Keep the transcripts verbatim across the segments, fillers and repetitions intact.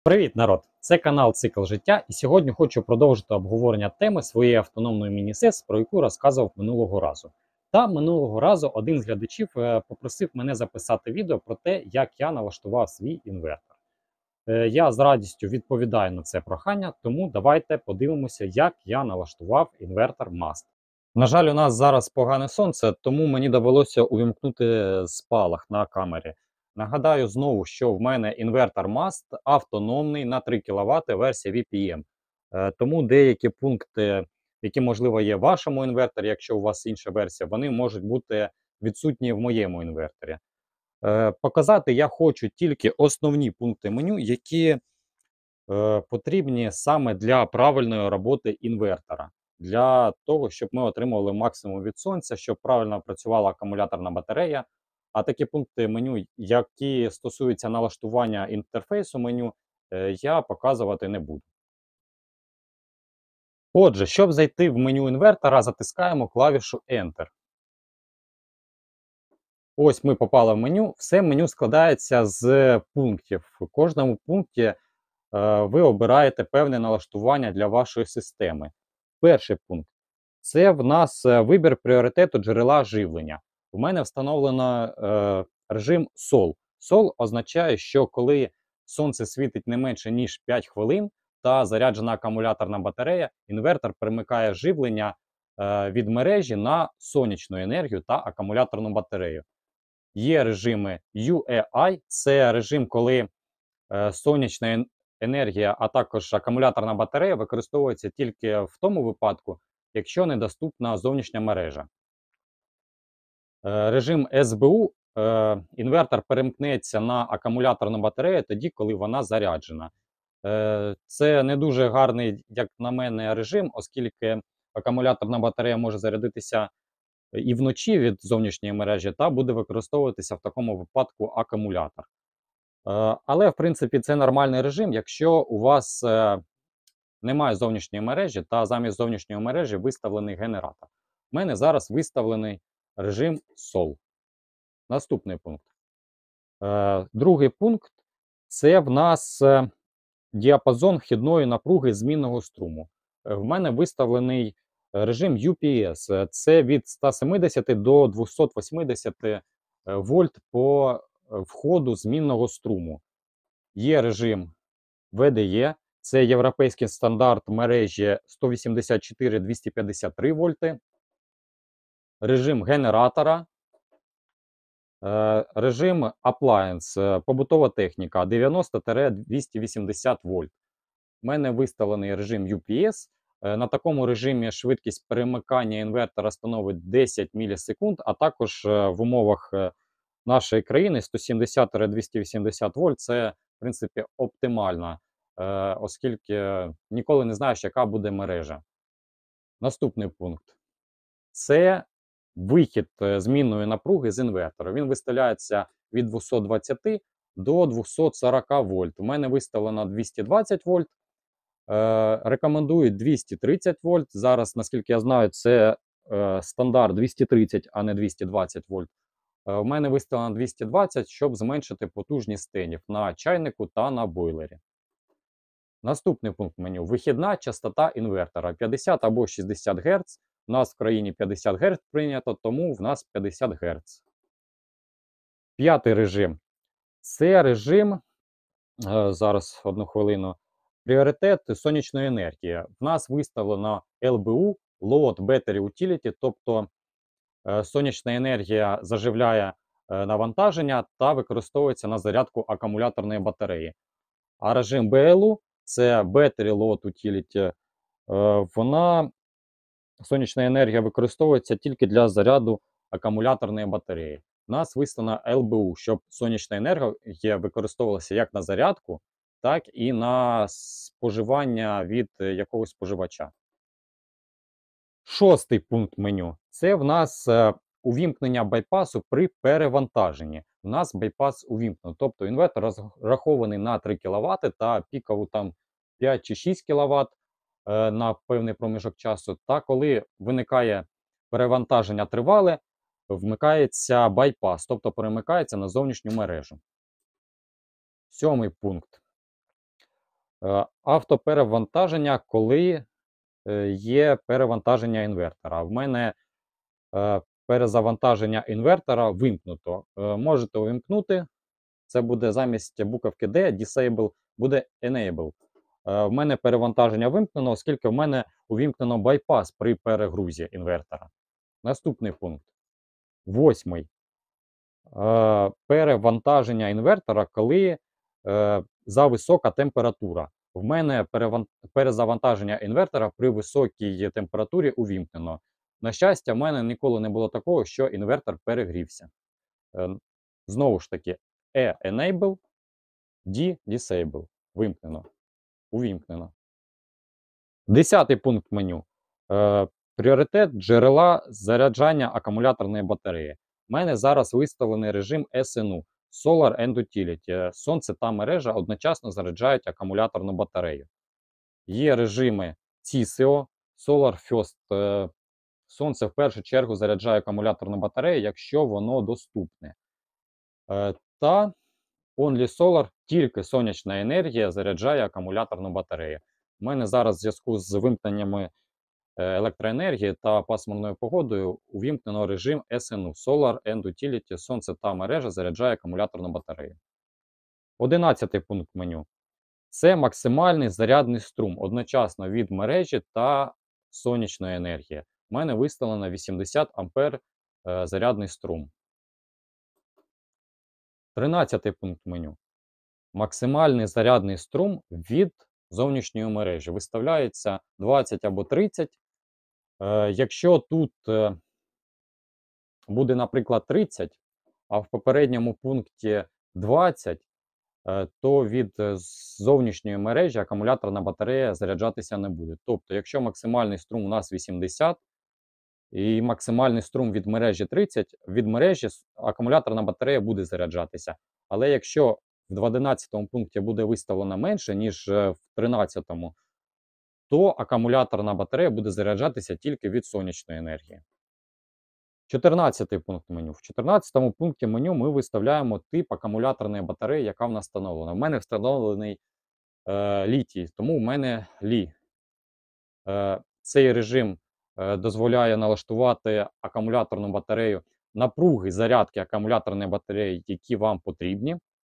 Привіт, народ! Це канал Цикл життя, і сьогодні хочу продовжити обговорення теми своєї автономної міні-сес, про яку розказував минулого разу. Та минулого разу один з глядачів е, попросив мене записати відео про те, як я налаштував свій інвертор. Е, Я з радістю відповідаю на це прохання, тому давайте подивимося, як я налаштував інвертор Mast. На жаль, у нас зараз погане сонце, тому мені довелося увімкнути спалах на камері. Нагадаю знову, що в мене інвертор Mast автономний на три кіловати, версія ві пі ем. Е, Тому деякі пункти, які, можливо, є в вашому інверторі, якщо у вас інша версія, вони можуть бути відсутні в моєму інверторі. Е, Показати я хочу тільки основні пункти меню, які е, потрібні саме для правильної роботи інвертора. Для того, щоб ми отримували максимум від сонця, щоб правильно працювала акумуляторна батарея. А такі пункти меню, які стосуються налаштування інтерфейсу меню, е, я показувати не буду. Отже, щоб зайти в меню інвертора, затискаємо клавішу Enter. Ось ми попали в меню. Все меню складається з пунктів. У кожному пункті е, ви обираєте певне налаштування для вашої системи. Перший пункт це в нас е, вибір пріоритету джерела живлення. У мене встановлено е, режим сол. сол означає, що коли сонце світить не менше ніж п'ять хвилин та заряджена акумуляторна батарея, інвертор перемикає живлення е, від мережі на сонячну енергію та акумуляторну батарею. Є режими ю і ай, це режим, коли е, сонячна енергія, а також акумуляторна батарея використовується тільки в тому випадку, якщо недоступна зовнішня мережа. Е, режим ес бе у, е, інвертор перемкнеться на акумуляторну батарею тоді, коли вона заряджена. Е, це не дуже гарний, як на мене, режим, оскільки акумуляторна батарея може зарядитися і вночі від зовнішньої мережі, та буде використовуватися в такому випадку акумулятор. Е, але, в принципі, це нормальний режим, якщо у вас е, немає зовнішньої мережі, та замість зовнішньої мережі виставлений генератор. У мене зараз виставлений режим сол. Наступний пункт. Е, другий пункт це в нас е, діапазон вхідної напруги змінного струму. Е, в мене виставлений режим ю пі ес. Це від ста сімдесяти до двохсот вісімдесяти вольт по входу змінного струму. Є режим ве де е, це європейський стандарт мережі сто вісімдесят чотири двісті п'ятдесят три вольти. Режим генератора. Режим appliance, побутова техніка дев'яносто двісті вісімдесят вольт. У мене виставлений режим ю пі ес. На такому режимі швидкість перемикання інвертора становить десять мілісекунд, а також в умовах нашої країни сто сімдесят двісті вісімдесят вольт це, в принципі, оптимально, оскільки ніколи не знаєш, яка буде мережа. Наступний пункт. Це вихід змінної напруги з інвертора. Він виставляється від двохсот двадцяти до двохсот сорока вольт. У мене виставлено двісті двадцять вольт. Е, рекомендують двісті тридцять вольт. Зараз, наскільки я знаю, це е, стандарт двісті тридцять, а не двісті двадцять вольт. Е, у мене виставлено двісті двадцять, щоб зменшити потужність стенів на чайнику та на бойлері. Наступний пункт меню. Вихідна частота інвертора п'ятдесят або шістдесят герц. У нас в країні п'ятдесят герц прийнято, тому в нас п'ятдесят герц. П'ятий режим. Це режим, е, зараз одну хвилину, пріоритет сонячної енергії. В нас виставлено ел бе у, Load Battery Utility, тобто е, сонячна енергія заживляє е, навантаження та використовується на зарядку акумуляторної батареї. А режим бе ел у, це Battery Load Utility, е, вона сонячна енергія використовується тільки для заряду акумуляторної батареї. У нас виставлено ел бе у, щоб сонячна енергія використовувалася як на зарядку, так і на споживання від якогось споживача. Шостий пункт меню. Це в нас е, увімкнення байпасу при перевантаженні. У нас байпас увімкнено, тобто інвертор розрахований на три кіловати та пікову там п'ять чи шість кіловат е, на певний проміжок часу. Та коли виникає перевантаження тривале, вмикається байпас, тобто перемикається на зовнішню мережу. Сьомий пункт. Е, Автоперевантаження, коли е, є перевантаження інвертора. В мене е, перезавантаження інвертора вимкнуто. Е, Можете увімкнути. Це буде замість буковки D, Disable, буде Enable. Е, В мене перевантаження вимкнено, оскільки в мене увімкнено байпас при перегрузі інвертора. Наступний пункт. Восьмий. Е, Перевантаження інвертора, коли е, зависока температура. В мене переван... перезавантаження інвертора при високій температурі увімкнено. На щастя, в мене ніколи не було такого, що інвертор перегрівся. Е, Знову ж таки, E-Enable, D-Disable. Вимкнено. Увімкнено. Десятий пункт меню. Е, Пріоритет джерела заряджання акумуляторної батареї. У мене зараз виставлений режим ес ен у Solar and Utility. Сонце та мережа одночасно заряджають акумуляторну батарею. Є режими сі ес і о, Solar First. Е, Сонце в першу чергу заряджає акумуляторну батарею, якщо воно доступне. Е, Та Only Solar, тільки сонячна енергія заряджає акумуляторну батарею. У мене зараз в зв'язку з вимкненнями електроенергії та пасмурною погодою увімкнено режим ес ен у Solar and Utility. Сонце та мережа заряджає акумуляторну батарею. Одинадцятий пункт меню. Це максимальний зарядний струм одночасно від мережі та сонячної енергії. У мене виставлено вісімдесят ампер е, зарядний струм. тринадцятий пункт меню. Максимальний зарядний струм від зовнішньої мережі. Виставляється двадцять або тридцять. Е, якщо тут е, буде, наприклад, тридцять, а в попередньому пункті двадцять, е, то від е, зовнішньої мережі акумуляторна батарея заряджатися не буде. Тобто, якщо максимальний струм у нас вісімдесят і максимальний струм від мережі тридцять, від мережі акумуляторна батарея буде заряджатися. Але якщо в одинадцятому пункті буде виставлено менше, ніж в тринадцятому, то акумуляторна батарея буде заряджатися тільки від сонячної енергії. чотирнадцятий пункт меню. В чотирнадцятому пункті меню ми виставляємо тип акумуляторної батареї, яка в нас встановлена. У мене встановлений е, літій, тому в мене лі. Е, Цей режим е, дозволяє налаштувати акумуляторну батарею, напруги зарядки акумуляторної батареї, які вам потрібні.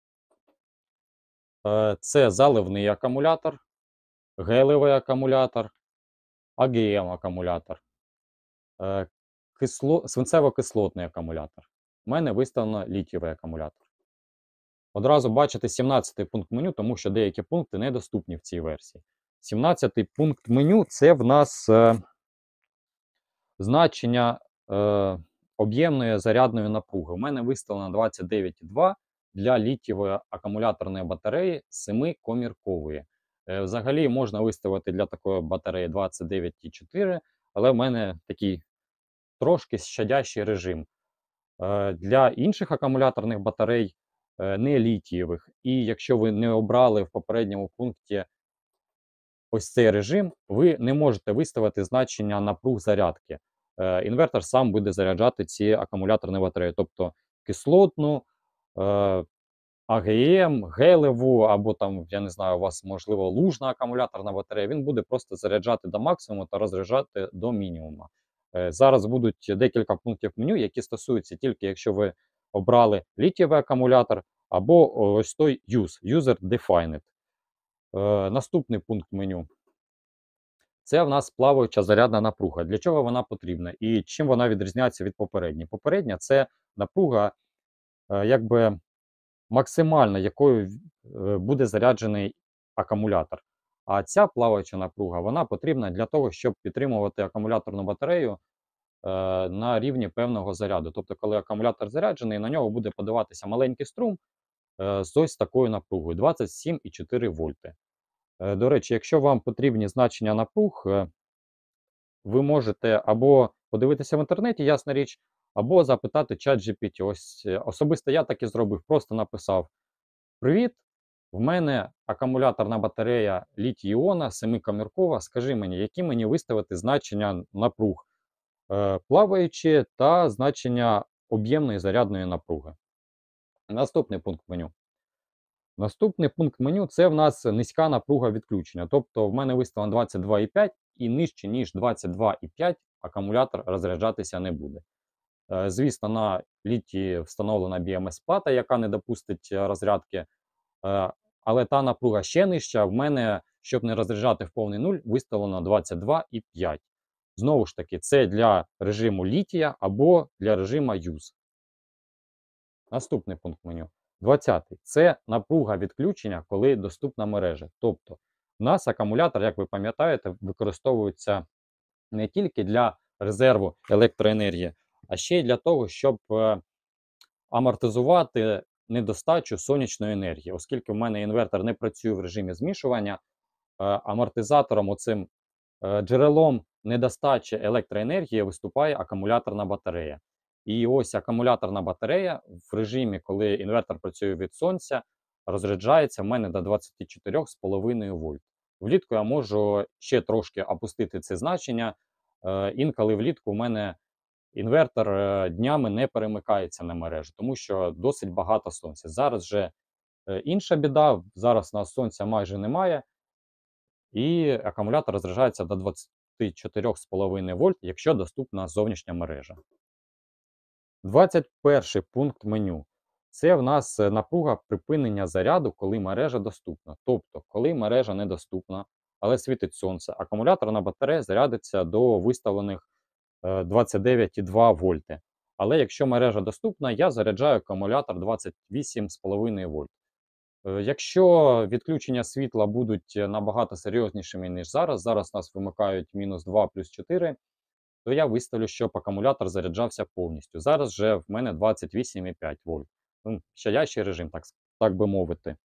Е, це заливний акумулятор, гелевий акумулятор, а ге ем акумулятор, е, кисло... свинцево-кислотний акумулятор. У мене виставлено літієвий акумулятор. Одразу бачите сімнадцятий пункт меню, тому що деякі пункти недоступні в цій версії. сімнадцятий пункт меню – це в нас е, значення е, об'ємної зарядної напруги. У мене виставлено двадцять дев'ять і два для літієвої акумуляторної батареї семикоміркової. Е, взагалі можна виставити для такої батареї двадцять дев'ять і чотири, але в мене такий трошки щадящий режим. Е, для інших акумуляторних батарей е, не літієвих. І якщо ви не обрали в попередньому пункті ось цей режим, ви не можете виставити значення напруг зарядки. Е, інвертор сам буде заряджати ці акумуляторні батареї, тобто кислотну, е, а ге ем, гелеву, або там, я не знаю, у вас, можливо, лужна акумуляторна батарея, він буде просто заряджати до максимуму та розряджати до мінімуму. Е, зараз будуть декілька пунктів меню, які стосуються тільки, якщо ви обрали літієвий акумулятор, або ось той Use, User Defined. Е, наступний пункт меню. Це в нас плаваюча зарядна напруга. Для чого вона потрібна і чим вона відрізняється від попередньої? Попередня – це напруга, е, якби максимальна, якою е, буде заряджений акумулятор. А ця плаваюча напруга, вона потрібна для того, щоб підтримувати акумуляторну батарею е, на рівні певного заряду. Тобто, коли акумулятор заряджений, на нього буде подаватися маленький струм е, з ось такою напругою двадцять сім і чотири вольти. Е, до речі, якщо вам потрібні значення напруг, е, ви можете або подивитися в інтернеті, ясна річ, або запитати чат джі пі ті. Ось е, особисто я так і зробив, просто написав: "Привіт, в мене акумуляторна батарея літій-іона семикоміркова. Скажи мені, які мені виставити значення напруг е, плаваючі та значення об'ємної зарядної напруги". Наступний пункт меню. Наступний пункт меню це в нас низька напруга відключення. Тобто в мене виставлено двадцять два і п'ять і нижче, ніж двадцять два і п'ять акумулятор розряджатися не буде. Е, Звісно, на літії встановлена бі ем ес-плата, яка не допустить е, розрядки. Е, Але та напруга ще нижча. В мене, щоб не розряджати в повний нуль, виставлено двадцять два і п'ять. Знову ж таки, це для режиму літія або для режиму юз. Наступний пункт меню. двадцятий. Це напруга відключення, коли доступна мережа. Тобто, у нас акумулятор, як ви пам'ятаєте, використовується не тільки для резерву електроенергії, а ще й для того, щоб е, амортизувати недостачу сонячної енергії. Оскільки в мене інвертор не працює в режимі змішування, е, амортизатором, оцим е, джерелом недостачі електроенергії виступає акумуляторна батарея. І ось акумуляторна батарея в режимі, коли інвертор працює від сонця, розряджається в мене до двадцять чотири з половиною вольт. Влітку я можу ще трошки опустити це значення. Е, Інколи влітку в мене інвертор е, днями не перемикається на мережу, тому що досить багато сонця. Зараз же е, інша біда, зараз у нас сонця майже немає, і акумулятор розряджається до двадцять чотири з половиною вольт, якщо доступна зовнішня мережа. двадцять перший пункт меню. Це в нас е, напруга припинення заряду, коли мережа доступна. Тобто, коли мережа недоступна, але світить сонце, акумуляторна батарея зарядиться до виставлених е, двадцять дев'ять і два вольти. Але якщо мережа доступна, я заряджаю акумулятор двадцять вісім з половиною вольт. Е, Якщо відключення світла будуть набагато серйознішими, ніж зараз, зараз нас вимикають мінус два плюс чотири, то я виставлю, щоб акумулятор заряджався повністю. Зараз вже в мене двадцять вісім і п'ять вольт. Ну, щадящий режим, так, так би мовити.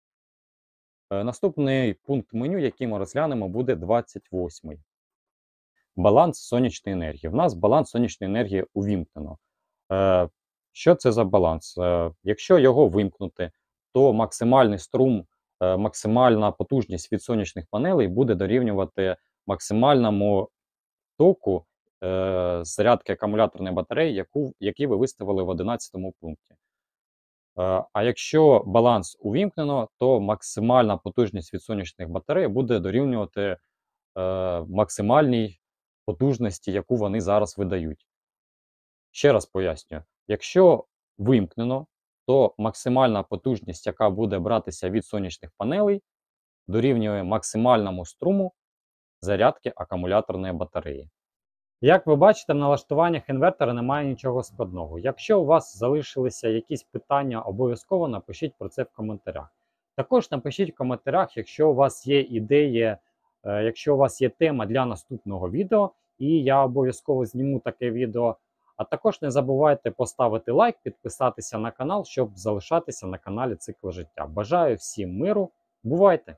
Е, Наступний пункт меню, який ми розглянемо, буде двадцять восьмий. Баланс сонячної енергії. В нас баланс сонячної енергії увімкнено. Е, Що це за баланс? Е, Якщо його вимкнути, то максимальний струм, е, максимальна потужність від сонячних панелей буде дорівнювати максимальному току е, зарядки акумуляторної батареї, яку, які ви виставили в одинадцятому пункті. Е, а якщо баланс увімкнено, то максимальна потужність від сонячних батарей буде дорівнювати е, максимальній потужності, яку вони зараз видають. Ще раз пояснюю, якщо вимкнено, то максимальна потужність, яка буде братися від сонячних панелей, дорівнює максимальному струму зарядки акумуляторної батареї. Як ви бачите, в налаштуваннях інвертора немає нічого складного. Якщо у вас залишилися якісь питання, обов'язково напишіть про це в коментарях. Також напишіть в коментарях, якщо у вас є ідеї, е, якщо у вас є тема для наступного відео, і я обов'язково зніму таке відео. А також не забувайте поставити лайк, підписатися на канал, щоб залишатися на каналі Цикл життя. Бажаю всім миру, бувайте!